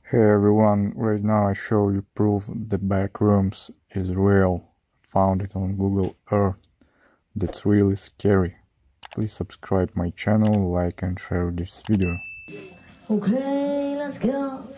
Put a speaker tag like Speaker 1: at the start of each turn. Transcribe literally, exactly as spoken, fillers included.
Speaker 1: Hey everyone, right now I show you proof the back rooms is real. Found it on Google Earth. That's really scary. Please subscribe my channel, like and share this video.
Speaker 2: Okay, let's go.